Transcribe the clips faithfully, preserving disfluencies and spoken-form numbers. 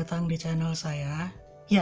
datang di channel saya. Ya,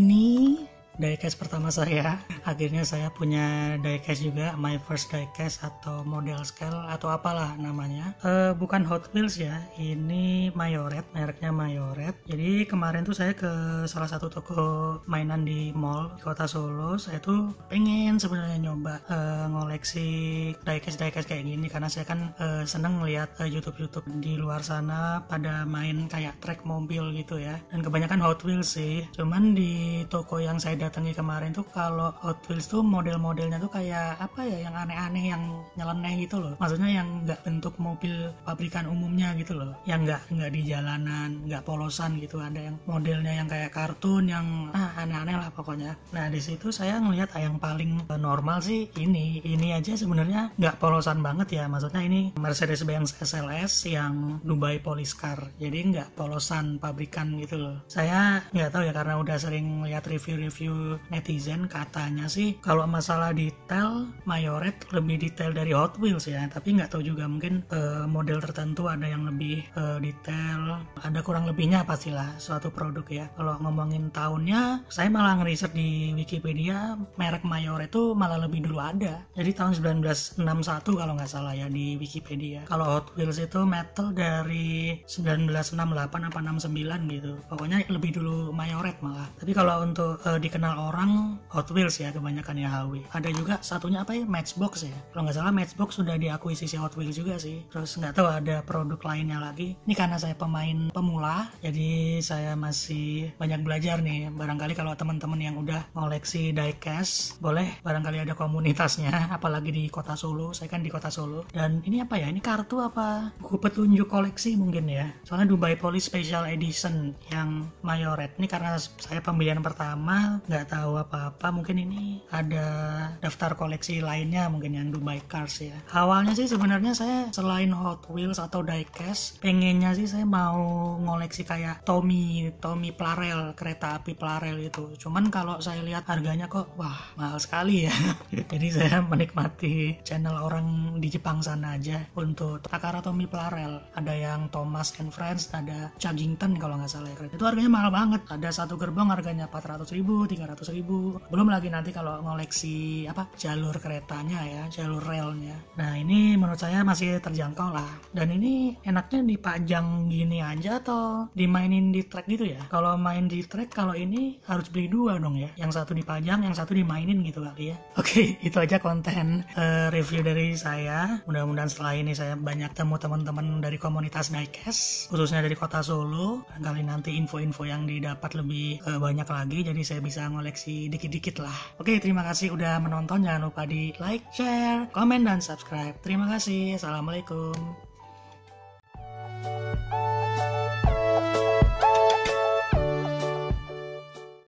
ini diecast pertama saya. Akhirnya saya punya diecast juga, my first diecast atau model scale atau apalah namanya. Uh, bukan Hot Wheels ya, ini Mayoret, mereknya Mayoret. Jadi kemarin tuh saya ke salah satu toko mainan di mall di kota Solo. Saya tuh pengen sebenarnya nyoba uh, ngoleksi diecast-diecast kayak gini karena saya kan uh, seneng ngeliat uh, YouTube-YouTube di luar sana pada main kayak track mobil gitu ya. Dan kebanyakan Hot Wheels sih. Cuman di toko yang saya datangi kemarin tuh kalau Hot Wheels tuh model-modelnya tuh kayak apa ya, yang aneh-aneh, yang nyeleneh gitu loh. Maksudnya yang nggak bentuk mobil pabrikan umumnya gitu loh, yang nggak nggak di jalanan, nggak polosan gitu. Ada yang modelnya yang kayak kartun, yang ah aneh-aneh lah pokoknya. Nah di situ saya ngelihat yang paling normal sih ini ini aja sebenarnya nggak polosan banget ya. Maksudnya ini Mercedes-Benz S L S yang Dubai Police Car, jadi nggak polosan pabrikan gitu loh. Saya nggak tahu ya karena udah sering lihat review-review netizen, katanya sih kalau masalah detail Mayoret lebih detail dari Hot Wheels ya, tapi nggak tahu juga, mungkin uh, model tertentu ada yang lebih uh, detail, ada kurang lebihnya pastilah suatu produk ya. Kalau ngomongin tahunnya, saya malah ngeriset di Wikipedia merek Mayoret itu malah lebih dulu ada, jadi tahun seribu sembilan ratus enam puluh satu kalau nggak salah ya di Wikipedia. Kalau Hot Wheels itu metal dari seribu sembilan ratus enam puluh delapan apa enam puluh sembilan gitu, pokoknya lebih dulu Mayoret malah. Tapi kalau untuk uh, dikenal orang Hot Wheels ya kebanyakan ya H W. Ada juga satunya apa ya, Matchbox ya, kalau nggak salah Matchbox sudah diakuisisi Hot Wheels juga sih. Terus nggak tahu ada produk lainnya lagi. Ini karena saya pemain pemula, jadi saya masih banyak belajar nih. Barangkali kalau teman-teman yang udah koleksi diecast, boleh barangkali ada komunitasnya, apalagi di kota Solo. Saya kan di kota Solo. Dan ini apa ya, ini kartu apa buku petunjuk koleksi mungkin ya, soalnya Dubai Police Special Edition yang Mayoret. Ini karena saya pembelian pertama, nggak tahu apa-apa, mungkin ini ada daftar koleksi lainnya mungkin yang Dubai Cars ya. Awalnya sih sebenarnya saya selain Hot Wheels atau diecast, pengennya sih saya mau ngoleksi kayak Tommy Tommy Plarel, kereta api Plarel itu. Cuman kalau saya lihat harganya kok wah mahal sekali ya. Jadi saya menikmati channel orang di Jepang sana aja untuk Takara Tommy Plarel. Ada yang Thomas and Friends, ada Chuggington kalau nggak salah ya. Itu harganya mahal banget. Ada satu gerbong harganya empat ratus ribu, tiga ratus ribu. Belum lagi nanti kalau ngoleksi apa jalur keretanya ya, jalur relnya. Nah ini menurut saya masih terjangkau lah. Dan ini enaknya dipajang gini aja atau dimainin di track gitu ya. Kalau main di track, kalau ini harus beli dua dong ya. Yang satu dipajang, yang satu dimainin gitu kali ya. Oke, itu aja konten uh, review dari saya. Mudah-mudahan setelah ini saya banyak temu teman-teman dari komunitas diecast, khususnya dari kota Solo. Kali nanti info-info yang didapat lebih uh, banyak lagi, jadi saya bisa ngoleksi dikit-dikit lah. Oke, terima kasih udah menonton. Jangan lupa di like, share, komen, dan subscribe. Terima kasih. Assalamualaikum.